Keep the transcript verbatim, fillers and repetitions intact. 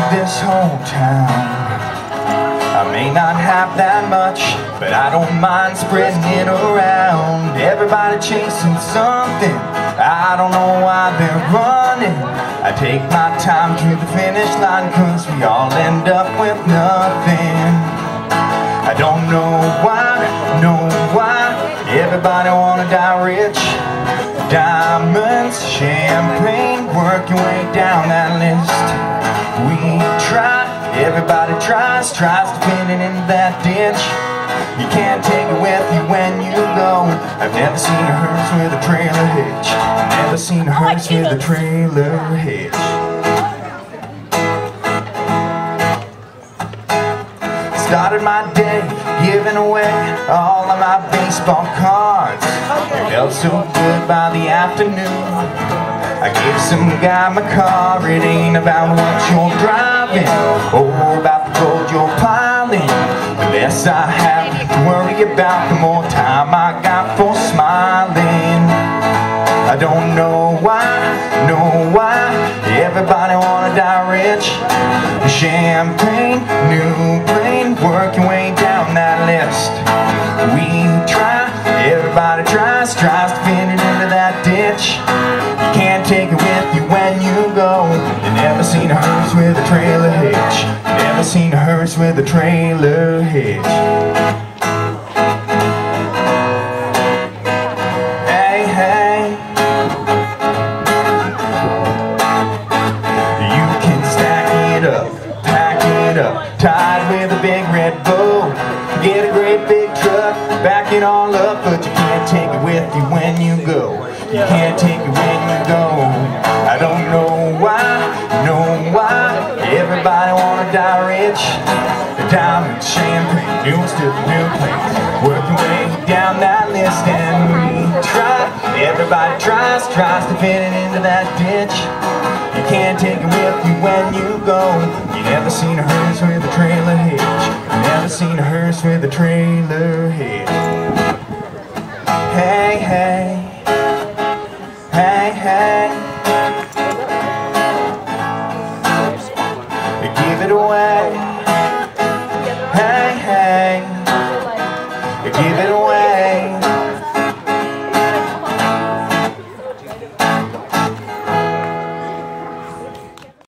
this whole town. I may not have that much, but I don't mind spreading it around. Everybody chasing something, I don't know why they're running. I take my time to the finish line, cause we all end up with nothing. I don't know why, know why everybody wanna die rich. Diamonds, champagne, work your way down that list. We try, everybody tries, tries to fit it into that ditch. You can't take it with you when you go. I've never seen a hearse with a trailer hitch. Never seen a hearse with a trailer hitch. Started my day giving away all of my baseball cards. It felt so good by the afternoon. I gave some guy my car. It ain't about what you're driving or about the road you're piling. The less I have to worry about, the more time I got for smiling. I don't know why, know why everybody wanna die rich. Champagne, new plane, work your way down that list. We try, everybody tries, tries to fit it into that ditch. You can't take it with you when you go. You never seen a hearse with a trailer hitch. Never seen a hearse with a trailer hitch. Hey, hey. You can stack it up, pack it up, tied with a big red bow. Get a great big truck, back it all up, but you can't take it with you when you go. You can't take it when you go. I don't know why, know why everybody wanna die rich. Diamond, champagne, new to the new place. Work your way down that list and we try. Everybody tries, tries to fit it into that ditch. You can't take it with you when you go. You never seen a hearse with a trailer hitch. You never seen a hearse with a trailer hitch. Hey, hey. Hey, hey. Give it away.